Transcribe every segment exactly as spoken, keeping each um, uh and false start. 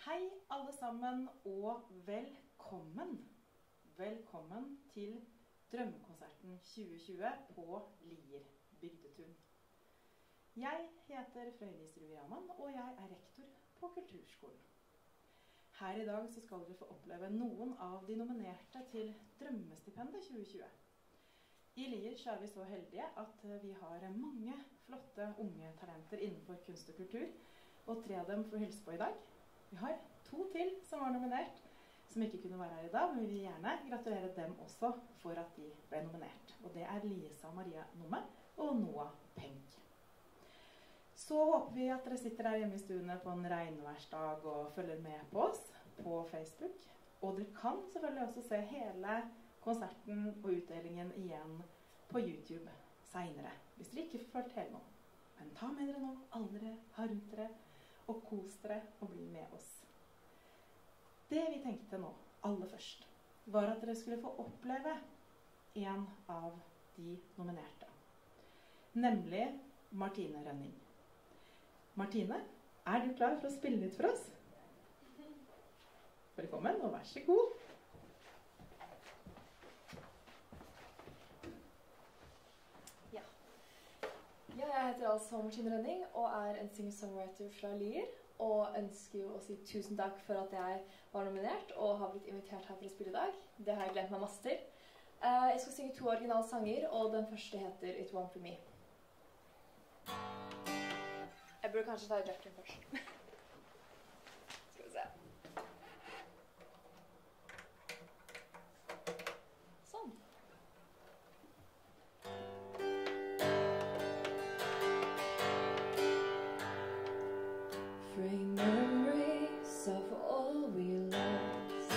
Hei alle sammen, og velkommen. Velkommen til Drømmekonserten tjue tjue på Lier bygdetun. Jeg heter Frøydis Ruviraman, og jeg er rektor på Kulturskolen. Her i dag så skal dere få oppleve noen av de nominerte til Drømmestipendet tjue tjue. I Lier så er vi så heldige at vi har mange flotte unge talenter innenfor kunst og kultur, og tre av dem får hilse på i dag. Vi har to til som var nominert, som ikke kunne være her i dag, men vi vil gjerne gratulere dem også for at de ble nominert. Og det er Lisa Maria Numme og Noah Penk. Så håper vi at dere sitter der hjemme i stuene på en regnværsdag og følger med på oss på Facebook. Og dere kan selvfølgelig også se hele konserten og utdelingen igjen på YouTube senere, hvis dere ikke får følt hele nå. Men ta med dere nå, alle dere har rundt dere, og kos dere og bli med oss. Det vi tenkte nå, aller først, var at dere skulle få oppleve en av de nominerte. Nemlig Martine Rønning. Martine, er du klar for å spille litt for oss? Velkommen, og vær så god. Ja. Ja, jeg heter altså Martine Rønning, og er en singer-songwriter fra Lier. Og ønsker jo å si tusen takk for at jeg var nominert og har blitt invitert her for å spille i dag. Det har jeg glemt meg masse til. Uh, jeg skal synge to originale sanger, og den første heter It Won't Be Me. Jeg burde kanskje ta i jacken først. Skal vi se. Sånn. Frame memories of all we lost.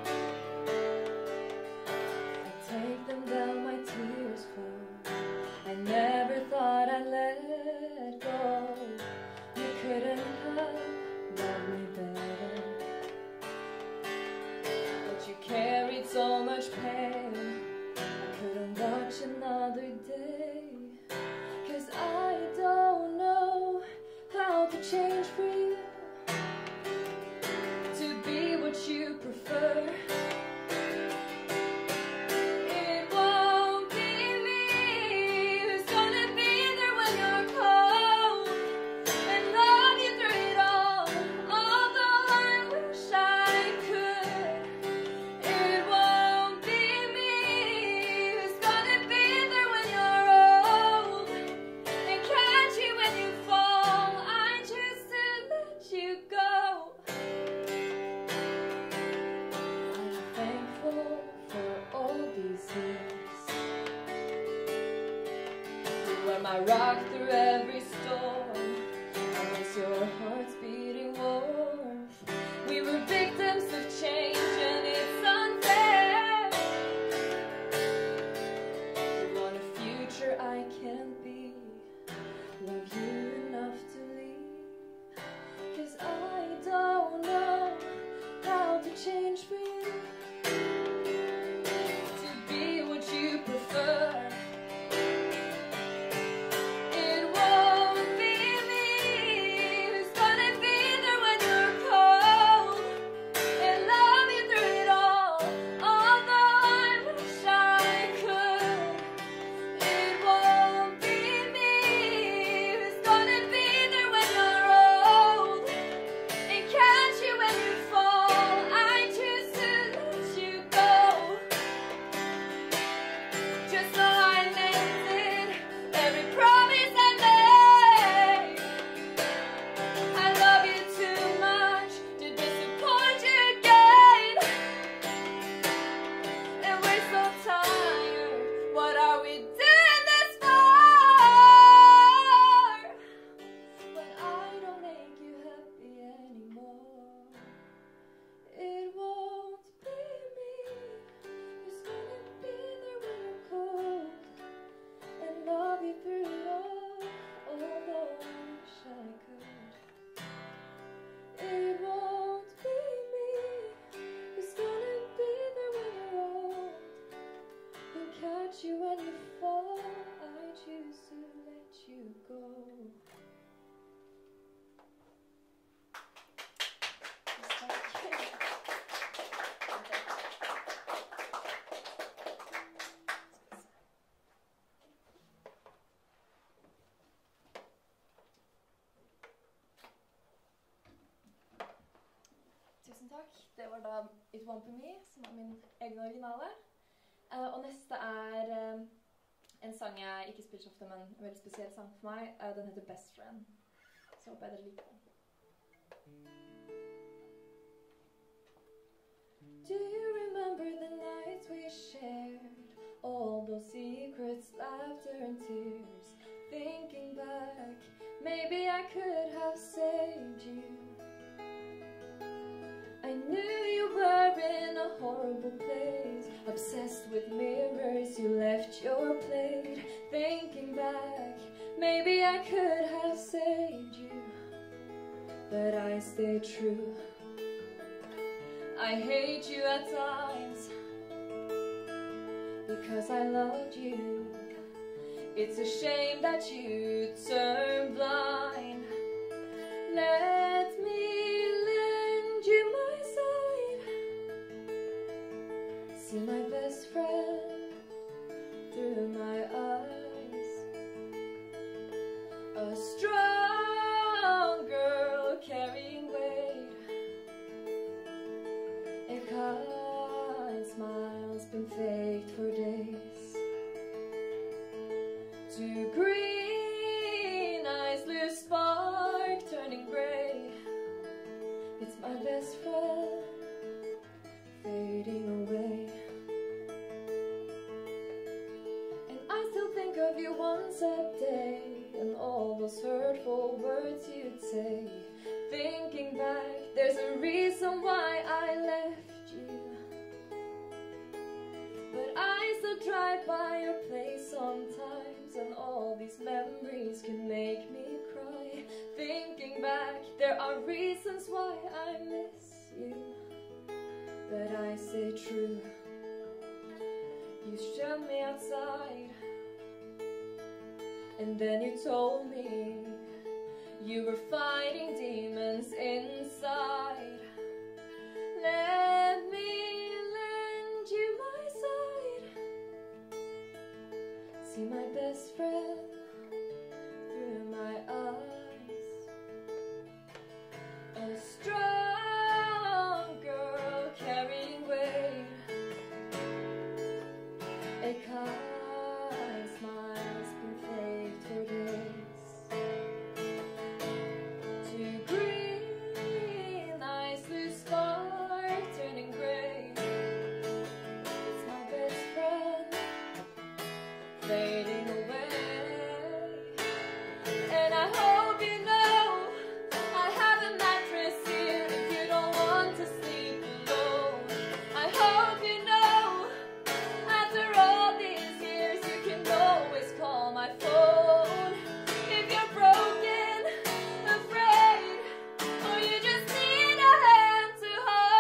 I take them down, my tears fall. I never thought I'd let go. You couldn't have loved me better, but you carried so much pain. I couldn't watch another day, 'cause I don't know how to change for you to be what you prefer. It won't be me who's gonna be there when you're cold and love you through it all, although I wish I could. It won't be me who's gonna be there when you're old and catch you when you fall. I choose to let you go. I'm thankful for all these years. You were my rock through every storm. I was your heart's beating warmth. We were victims of change, and it's unfair. You want a future I can't be. Love you enough to leave, 'cause I don't know how to change for you to be what you prefer. It won't be me who's gonna be there when you're cold and love you through it all, although I wish I could. It won't be Tusen takk. Det var da It Won't Be Me, som er min egen originale. Uh, og neste er uh, en sang jeg ikke spiller så ofte, men en veldig spesiell sang for meg. Uh, den heter Best Friend. Så håper jeg dere liker den. Do you remember the nights we shared? All those secrets, laughter and tears. Thinking back, maybe I could have saved you. I knew you were in a horrible place, obsessed with mirrors, you left your plate. Thinking back, maybe I could have saved you, but I stayed true. I hate you at times, because I loved you. It's a shame that you turned blind. Let me lend you my side. See my best friend through my eyes. A strong girl carrying weight. A kind smile's been faked for days. Two green eyes lose spark, turning gray. It's my best friend fading away. And I still think of you once a day, and all those hurtful words you'd say. Thinking back, there's a reason why I left you. But I still drive by your place sometimes, and all these memories can make me cry. Thinking back, there are reasons why I miss you, but I stay true. You shut me outside, and then you told me you were fighting demons inside. Let me lend you my side. See my best friend through my eyes. A strong girl carrying weight. A kind smile's been faked for days. Two green eyes lose spark, turning gray. It's my best friend fading away. And I hope you know I have a mattress here if you don't want to sleep alone. I hope you know after all these years you can always call my phone. If you're broken, afraid, or you just need a hand to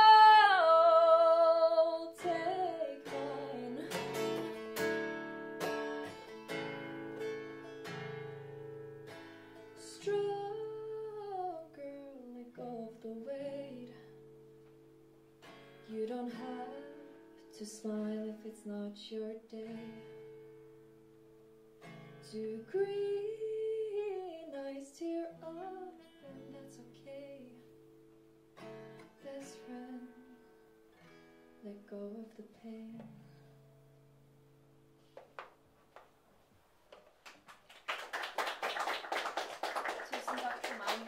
hold, take mine. Strong girl, let go of the weight. You don't have to smile if it's not your day. Two green eyes tear up, and that's okay. Best friend, let go of the pain. Tusen takk for meg.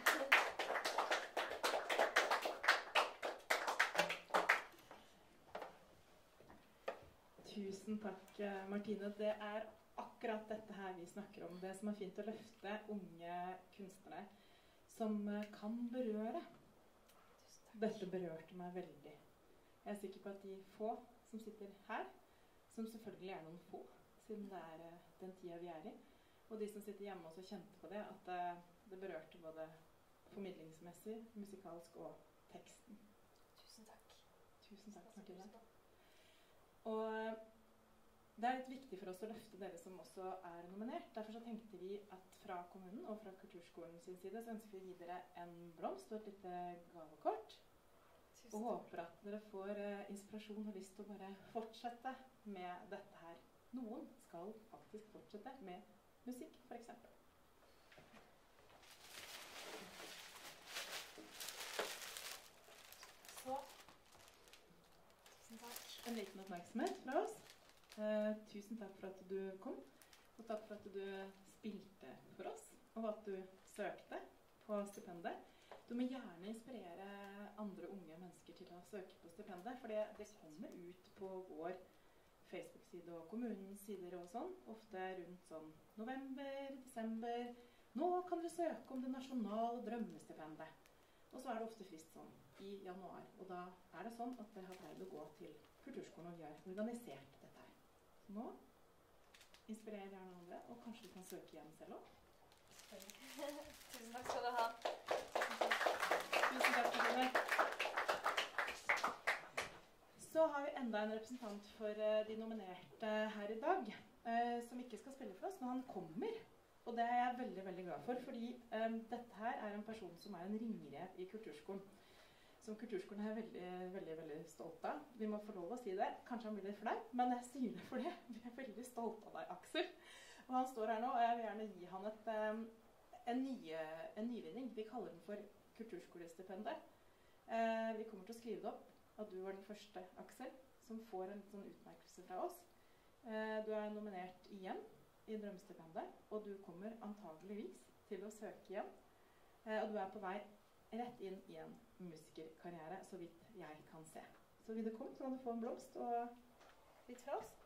Tusen takk, eh, Martine. Det er akkurat dette her vi snakker om. Det som er fint å løfte unge kunstnere som eh, kan berøre. Dette berørte meg veldig. Jeg er sikker på at de få som sitter her, som selvfølgelig er noen få, siden det er eh, den tida vi er i, og de som sitter hjemme også kjente på det, at eh, det berørte både formidlingsmessig, musikalsk og teksten. Tusen takk. Tusen takk, Martine. Og eh, det er litt viktig for oss å løfte dere som også er nominert. Derfor så tenkte vi at fra kommunen og fra Kulturskolen sin side så ønsker vi å gi dere en blomst og et lite gavekort. Og håper at dere får eh, inspirasjon og lyst til å bare fortsette med dette her. Noen skal faktisk fortsette med musikk, for eksempel. Så en liten oppmerksomhet fra oss. Eh, tusen takk for at du kom, og takk for at du spilte for oss, og at du søkte på stipendet. Du må gjerne inspirere andre unge mennesker til å søke på stipendet, for det, det kommer ut på vår Facebook-side og kommunens sider og sånn, ofte rundt sånn november, desember. Nå kan dere søke om det nasjonale drømmestipendet. Og så er det ofte frist sånn i januar, og da er det sånn at dere har pleid å gå til Kulturskolen, og vi har organisert dette her. Så nå inspirerer gjerne andre, og kanskje du kan søke igjen selv også. Tusen takk skal du ha. Tusen takk for det. Så har vi enda en representant for uh, de nominerte her i dag, uh, som ikke skal spille for oss, men han kommer. Og det er jeg veldig, veldig glad for, fordi um, dette her er en person som er en ringrev i Kulturskolen. Som Kulturskolen er veldig, veldig, veldig stolt av. Vi må få lov å si det. Kanskje han blir litt flau, men jeg sier det for det. Vi er veldig stolt av deg, Aksel. Og han står her nå, og jeg vil gjerne gi han et, um, en, nye, en nyvinning. Vi kaller den for Kulturskolestipendet. Uh, vi kommer til å skrive det opp at du var den første, Aksel, som får en sånn utmerkelse fra oss. Uh, du er nominert igjen i drømmestipendet, og du kommer antageligvis til å søke igjen. Uh, og du er på vei rett inn i en musikerkarriere, så vidt jeg kan se. Så vil du komme, så kan du få en blomst og litt fra oss.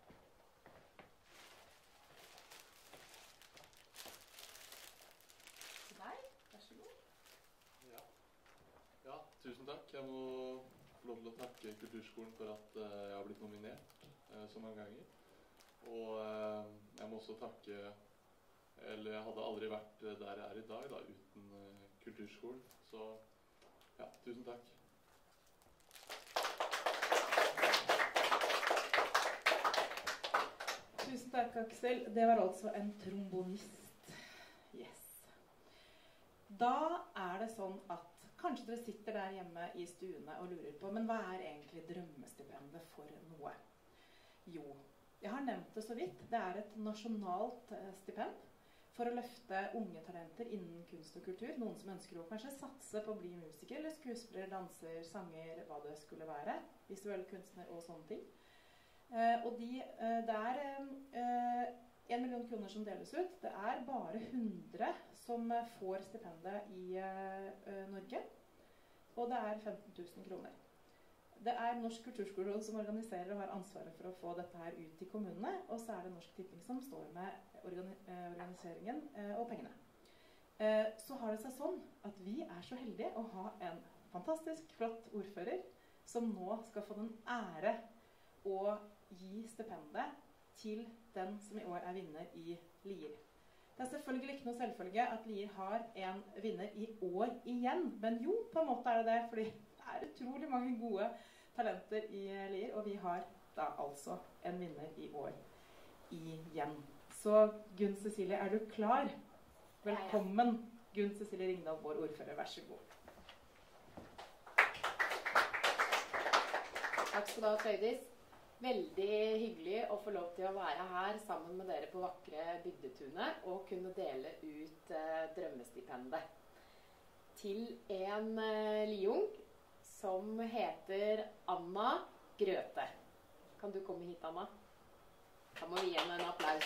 Til deg, vær så god. Ja. Ja, tusen takk. Jeg må få lov til å takke Kulturskolen for at uh, jeg har blitt nominert uh, så mange ganger. Og uh, jeg må også takke, eller jeg hadde aldri vært uh, der jeg er i dag da, uten uh, Kulturskolen. Så ja, tusen takk. Tusen takk, Aksel. Det var altså en trombonist. Yes. Da er det sånn at kanskje dere sitter der hjemme i stuene og lurer på, men hva er egentlig drømmestipendet for noe? Jo, jeg har nevnt det så vidt. Det er et nasjonalt eh, stipend for å løfte unge talenter innen kunst og kultur. Noen som ønsker å kanskje satse på å bli musiker, eller skuespiller, danser, sanger, hva det skulle være. Visuell kunstner og sånne ting. Eh, og de, eh, det er eh, en million kroner som deles ut. Det er bare hundre som får stipendet i eh, Norge. Og det er femten tusen kroner. Det er Norsk kulturskoleråd som organiserer og har ansvaret for å få dette her ut i kommunene, og så er det Norsk Tipping som står med organi eh, organiseringen eh, og pengene. Eh, så har det seg sånn at vi er så heldige å ha en fantastisk flott ordfører som nå skal få den ære å gi stipendet til den som i år er vinner i Lier. Det er selvfølgelig ikke noe selvfølge at Lier har en vinner i år igjen, men jo, på en måte er det det, fordi det er utrolig mange gode talenter i Lier, og vi har da altså en vinner i år igjen. Så Gunn Cecilie, er du klar? Velkommen, Gunn Cecilie Ringdal, vår ordfører. Vær så god. Takk skal du ha, Frøydis. Veldig hyggelig å få lov til å være her sammen med dere på vakre Bygdetunet og kunne dele ut eh, drømmestipendet til en eh, liung som heter Anna Grøthe. Kan du komme hit, Anna? Da må vi gi henne en applaus.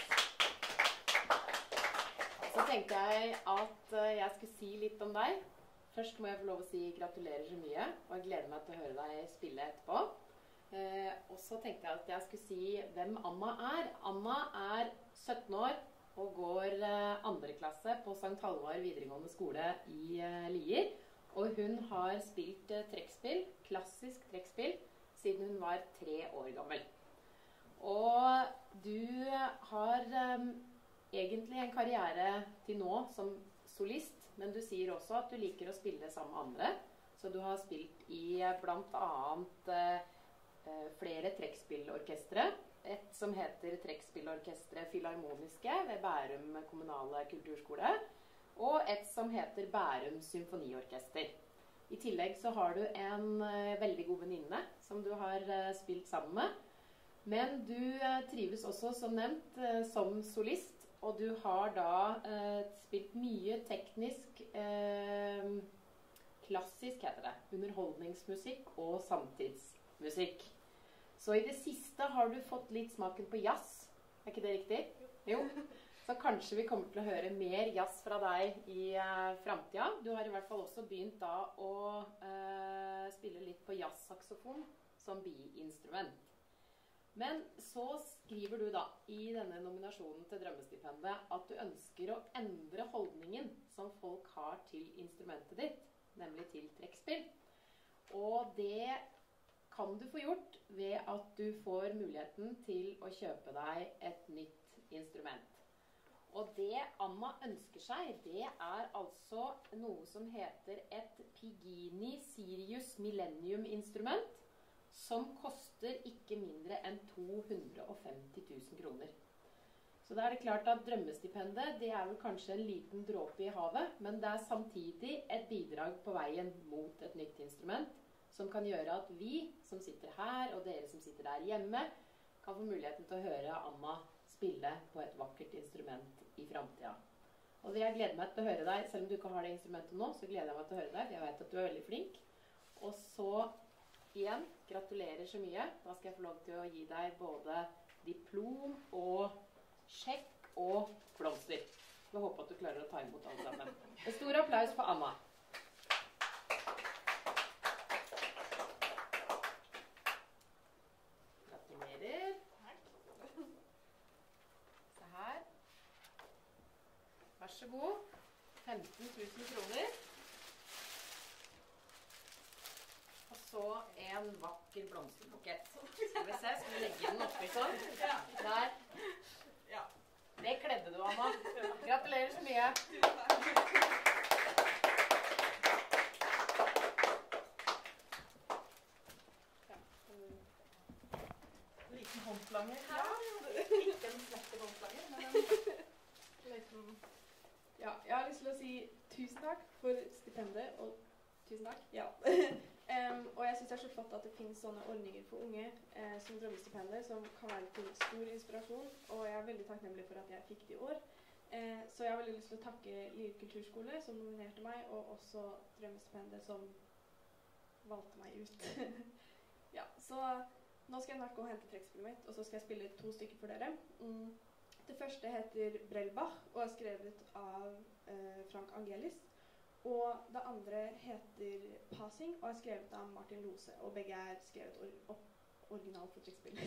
Så tenkte jeg at eh, jeg skulle si litt om deg. Først må jeg få lov å si gratulerer så mye, og jeg gleder meg til å høre deg spille etterpå. Eh, og så tenkte jeg at jeg skulle si hvem Anna er. Anna er sytten år og går eh, andre klasse på Sankt Halvard videregående skole i eh, Lier. Og hun har spilt eh, trekkspill, klassisk trekkspill, siden hun var tre år gammel. Og du har eh, egentlig en karriere til nå som solist, men du sier også at du liker å spille sammen med andre. Så du har spilt i eh, blant annet eh, flere trekkspillorkestre. Et som heter Trekkspillorkestret Filharmoniske ved Bærum kommunale kulturskole, og et som heter Bærum Symfoniorkester. I tillegg så har du en uh, veldig god venninne som du har uh, spilt sammen med. Men du uh, trives også som nevnt uh, som solist, og du har da uh, spilt mye teknisk, uh, klassisk heter det, underholdningsmusikk og samtidsmusikk. Så i det siste har du fått litt smaken på jazz. Er ikke det riktig? Jo. Så kanskje vi kommer til å høre mer jazz fra deg i uh, fremtida. Du har i hvert fall også begynt da å uh, spille litt på jazz-saxofon som bi-instrument. Men så skriver du da i denne nominasjonen til Drømmestipendet at du ønsker å endre holdningen som folk har til instrumentet ditt, nemlig til trekkspill. Og det kan du få gjort ved at du får muligheten til å kjøpe deg et nytt instrument. Og det Anna ønsker seg, det er altså noe som heter et Pigini Sirius Millennium instrument, som koster ikke mindre enn to hundre og femti tusen kroner. Så da er det klart at Drømmestipendet, det er vel kanskje en liten dråpe i havet, men det er samtidig et bidrag på veien mot et nytt instrument, som kan gjøre at vi som sitter her, og dere som sitter der hjemme, kan få muligheten til å høre Anna spille på et vakkert instrument i fremtiden. Og jeg gleder meg til å høre deg, selv om du ikke har det instrumentet nå, så gleder jeg meg til å høre deg, for jeg vet at du er veldig flink. Og så, igjen, gratulerer så mye. Da skal jeg få lov til å gi deg både diplom og sjekk og blomster. Jeg håper at du klarer å ta imot alle sammen. En stor applaus for Anna. Gratulerer. Se her. Vær så god. femten tusen kroner. Og så en vakker blomsterbukett. Skal vi se, skal vi legge den oppi sånn? Der. Det kledde du, Anna. Gratulerer så mye. En liten håndslanger her. Ikke en slette håndslanger, men en liten... Ja, jeg har lyst til å si tusen takk for stipendet, og tusen takk. Ja. um, og jeg synes det er så flott at det finnes sånne ordninger for unge eh, som Drømmestipendet, som kan være til stor inspirasjon, og jeg er veldig takknemlig for at jeg fikk det i år. Eh, så jeg har veldig lyst til å takke Lier kulturskole som nominerte meg, og også Drømmestipendet som valgte meg ut. Ja, så nå skal jeg snart gå og hente trekkspillet mitt, og så skal jeg spille to stykker for dere. Mm. Det første heter Brellbach, og er skrevet av eh, Frank Angelis. Og det andre heter Passing, og er skrevet av Martin Lose, og begge er skrevet or or original for trekkspill.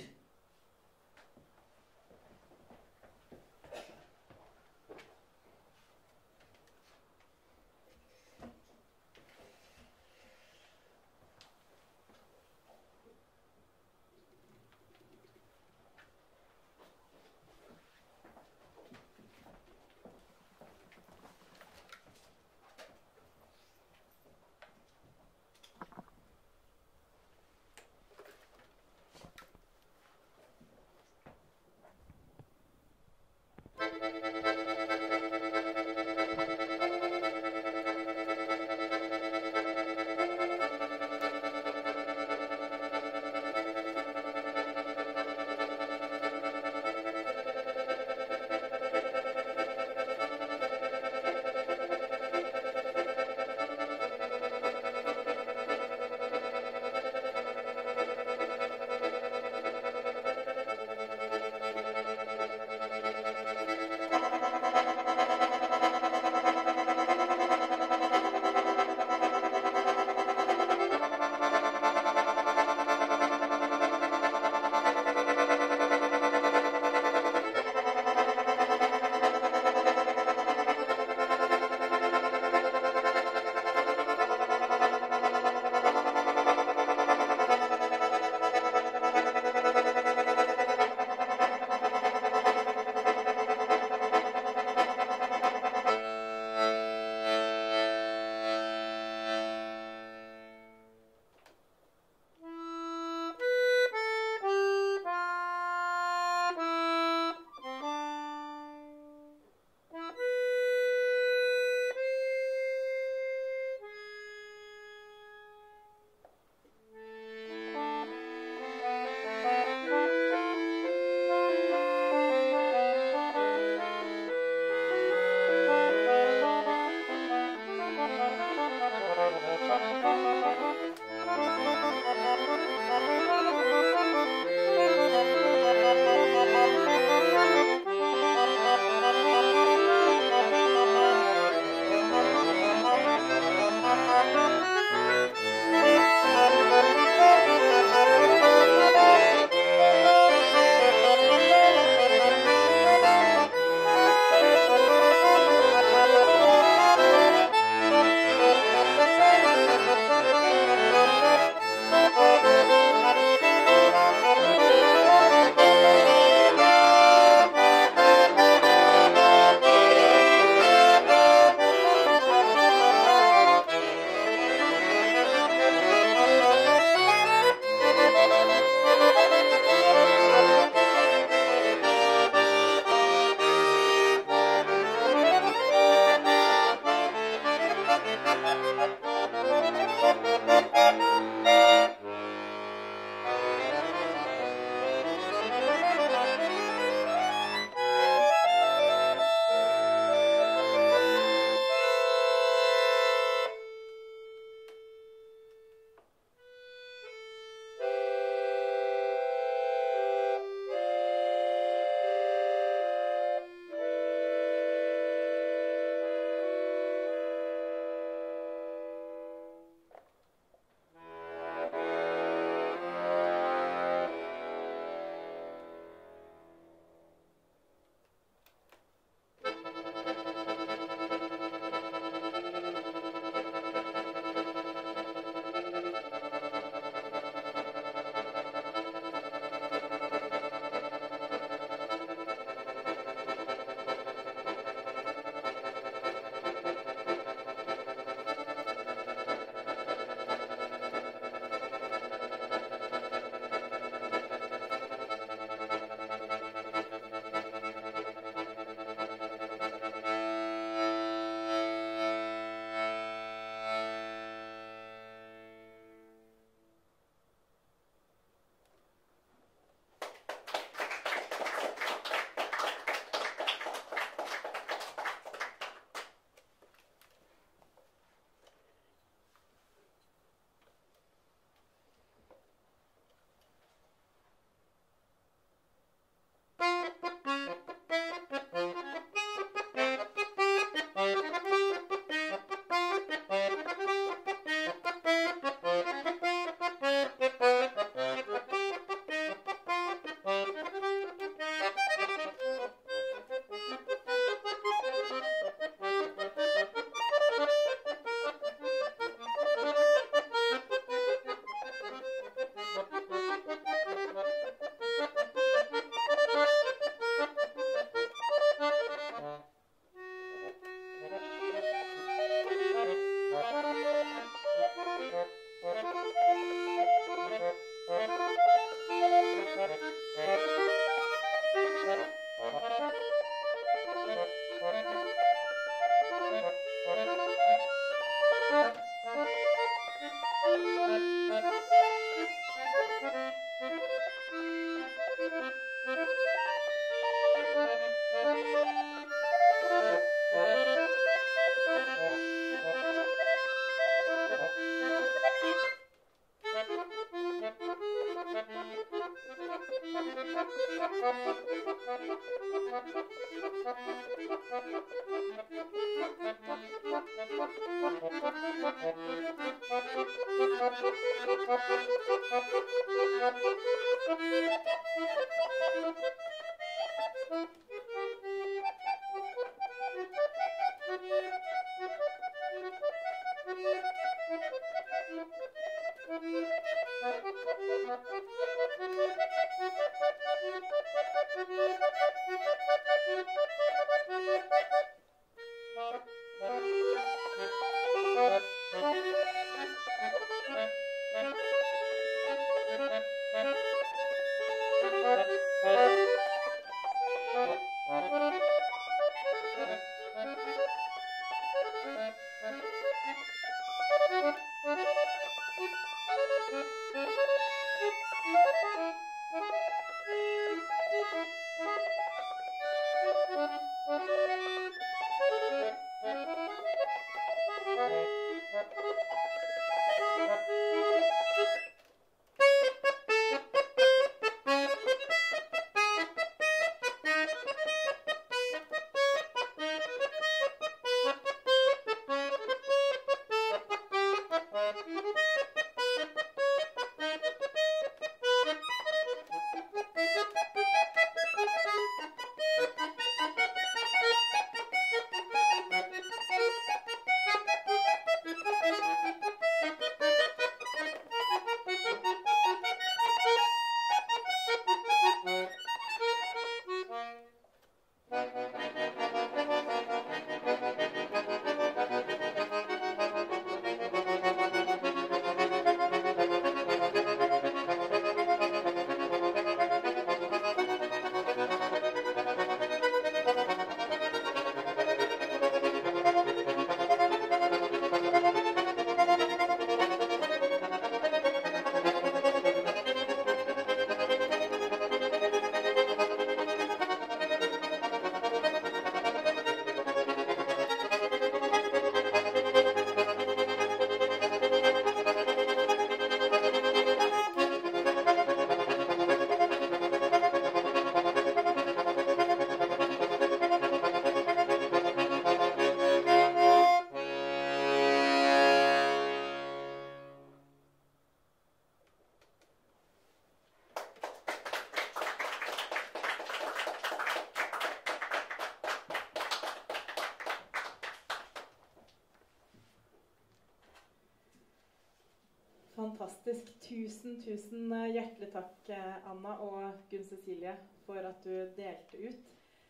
Fantastisk. Tusen, tusen hjertelig takk, Anna og Gunn Cecilie, for at du delte ut.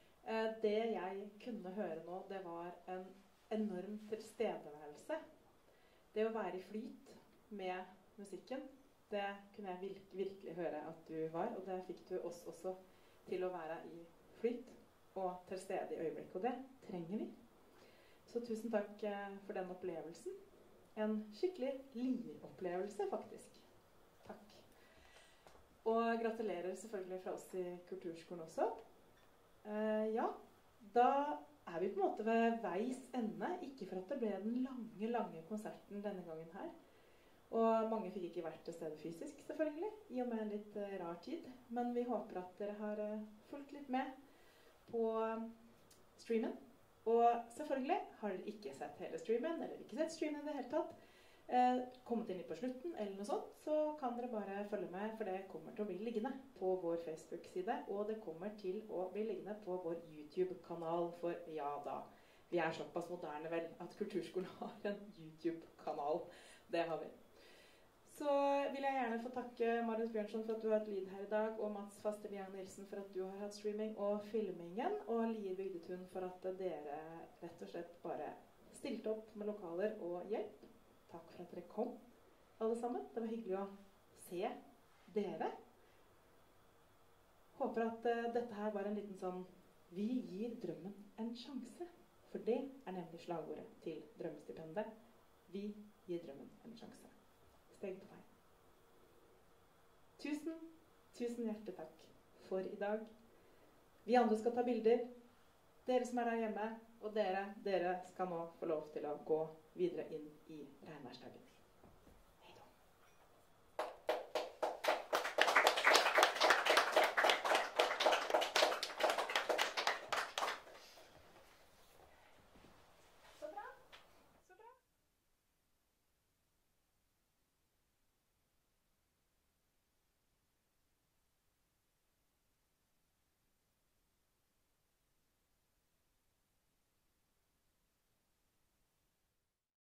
Det jeg kunne høre nå, det var en enorm tilstedeværelse. Det å være i flyt med musikken, det kunne jeg virke, virkelig høre at du var, og det fikk du oss også til å være i flyt og til stede i øyeblikk, og det trenger vi. Så tusen takk for den opplevelsen. En skikkelig Lier-opplevelse, faktisk. Takk. Og gratulerer selvfølgelig fra oss i Kulturskolen også. Uh, ja, da er vi på en måte ved veis ende. Ikke for at det ble den lange, lange konserten denne gangen her. Og mange fikk ikke vært til stede fysisk, selvfølgelig, i og med en litt uh, rar tid. Men vi håper at dere har uh, fulgt litt med på uh, streamen. Og selvfølgelig har dere ikke sett hele streamen, eller ikke sett streamen i det hele tatt, eh, kommet inn litt på slutten, eller noe sånt, så kan dere bare følge med, for det kommer til å bli liggende på vår Facebook-side, og det kommer til å bli liggende på vår YouTube-kanal, for ja da, vi er såpass moderne vel, at Kulturskolen har en YouTube-kanal. Det har vi. Så vil jeg gjerne få takke Marius Bjørnsson for at du har hatt lyd her i dag, og Mats Fasterlian Nilsen for at du har hatt streaming og filmingen, og Lier Bygdetun for at dere rett og slett bare stilte opp med lokaler og hjelp. Takk for at dere kom, alle sammen. Det var hyggelig å se dere. Håper at uh, dette her var en liten sånn, vi gir drømmen en sjanse, for det er nemlig slagordet til drømmestipendet. Vi gir drømmen en sjanse. Steg på vei. Tusen, tusen hjertelig takk for i dag. Vi andre skal ta bilder. Dere som er der hjemme, og dere, dere skal nå få lov til å gå videre inn i regnværsdagen.